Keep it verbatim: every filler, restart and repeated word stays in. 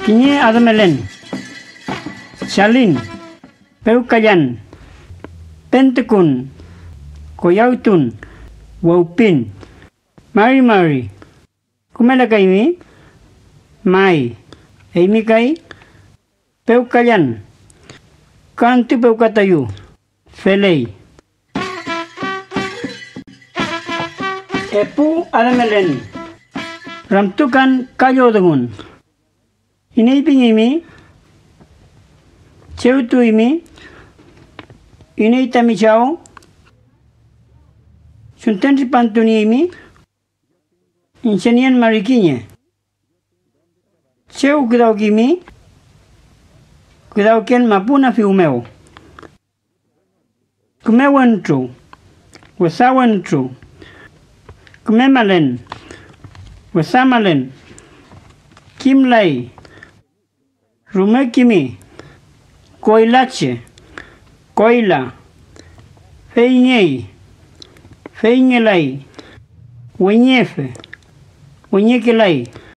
Kiñe adamelen, Chalin, Peucayan, Pentekun, Koyautun, Waupin, Mari Mari, Kumela kaimi, Mai, Eimi kai, Peucayan, Kantu Peucatayu, Felei. Epu adamelen, Ramtukan Kayodungun, Inipingimi, Cheutuimi, Initamichao, Suntensi Pantuniimi, Insenian Mariquiñe, Cheu Kudaukimi, Kudauken Mapuna Fiumeo, Kumewentru, Wesawentru, Kumemalen, Wesamalen, Kimlai, Rumekimi, Koilache, Koila, Feiñei, Feiñelai, Weñefe, Weñekelai.